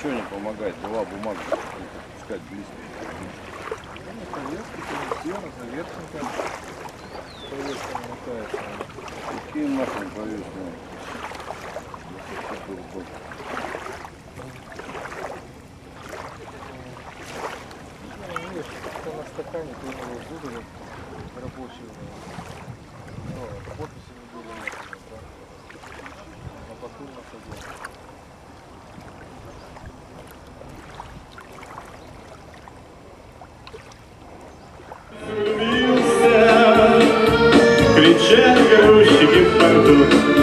ничего не помогает, была бумага, пускать близко. Завершенка. Повестка мотается. Какие нахрен повестные? Видишь, кто на стакане, то его зубы рабочие. Подписи не были на боку находил. Кричат грузчики в порту.